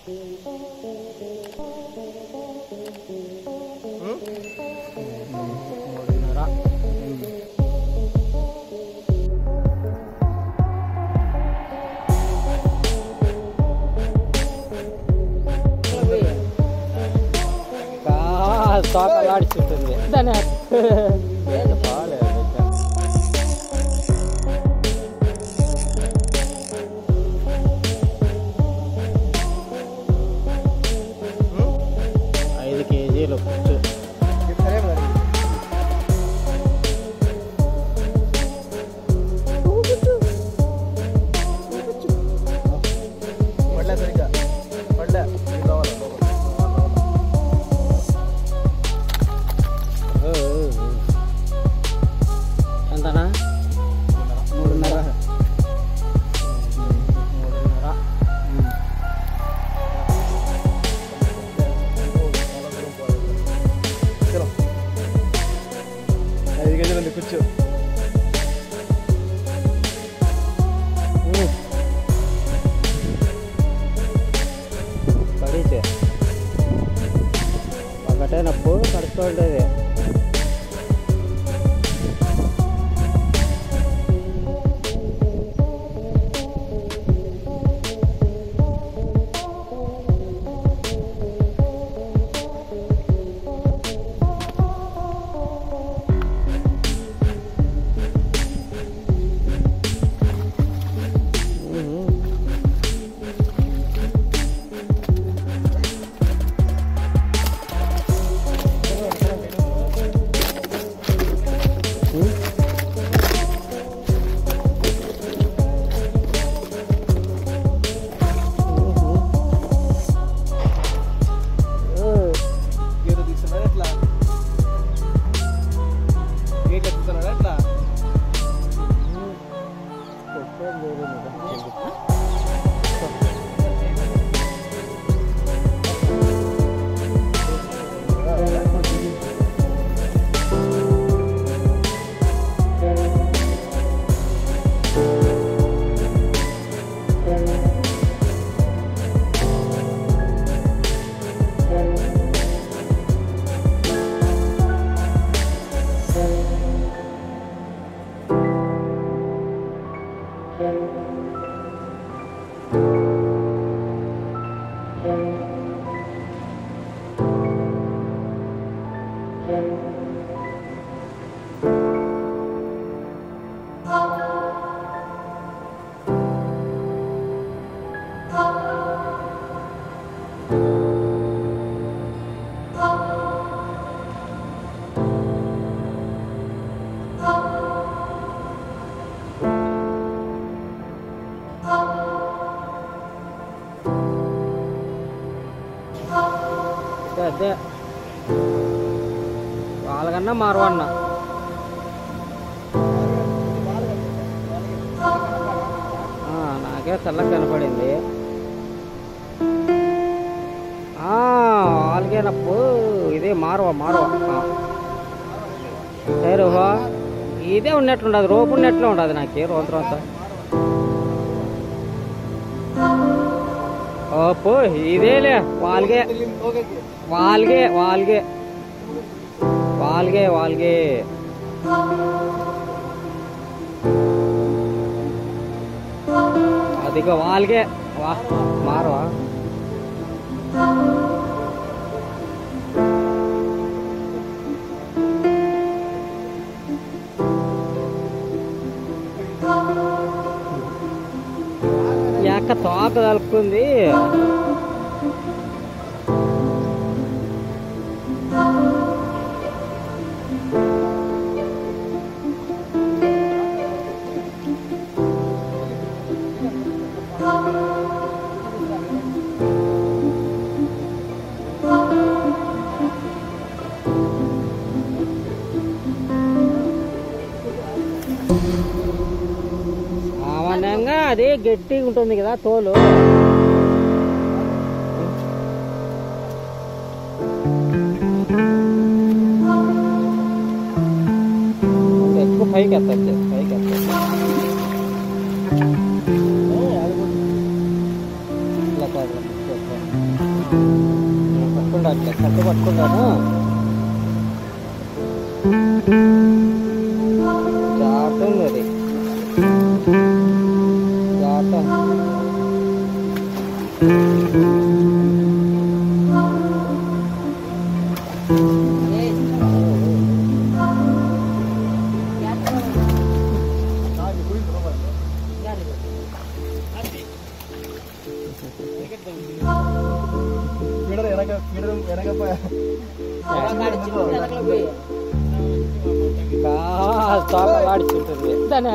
తోకలాడుచుంటుంది దాని బాగాలేదు. 5 కేజీలు పుచ్చు. ఎంతనా? 3.5. కూర్చో పడితే ఒకటేనప్పుడు కడుక్కోండి. అదే వాళ్ళకన్నా మారవన్నా నాకే చల్లగా కనపడింది. వాళ్ళకేనప్పు ఇదే మారవ సరేహో ఇదే ఉన్నట్లుండదు, రోపు ఉన్నట్లు ఉండదు నాకు రోంత ఓపో ఇదేలే వాళ్ళగే అదిగో వాళ్ళగే మారవా ఎక్క తోక తలుపుకుంది. సామాన్యంగా అదే గట్టిగా ఉంటుంది కదా తోలు. ఎక్కువ పైకి ఎత్తచ్చు ఇట్లా పట్టుకుంటాను కట్టు పట్టుకుంటాను. జాగ్రత్త ఉంది అది, జాగ్రత్త. ఆడిచుంటుంది దాని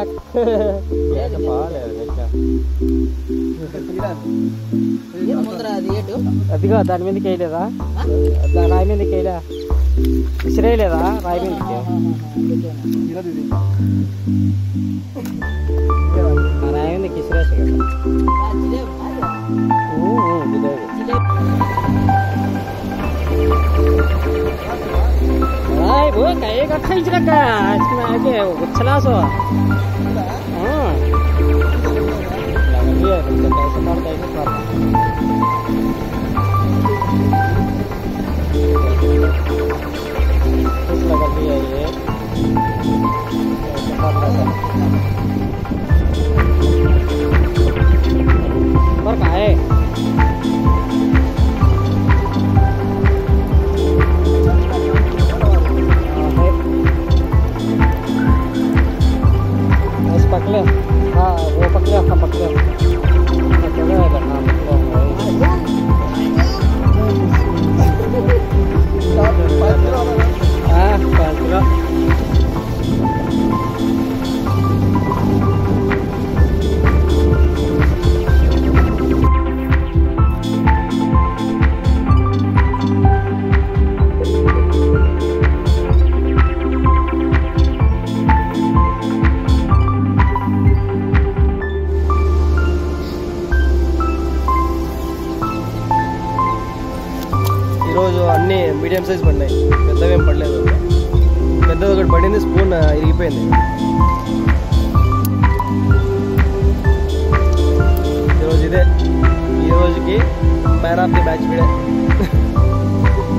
అదిగా దాని మీదకి వేయలేదా? రాయి మీదకి వేయలే, విసిరేయలేదా రాయి మీదకి? రాయి మీదకి విసిరేసి కదా. वो काय का खायच का आगे उछला सो हां लग गया तो कैसे मारता है इसको कुछ लगा दिया ये पर का है पकड़े? हाँ वो पकड़े, आपका पकड़े पकड़े हाँ हाँ 5 किलो ఈరోజు అన్నీ మీడియం సైజ్ పడినాయి, పెద్దవేం పడలేదు. పెద్దది ఒకటి పడింది, స్పూన్ ఇరిగిపోయింది. ఈరోజు ఇదే, ఈ రోజుకి మ్యాన్ ఆఫ్ ది మ్యాచ్ వీడే.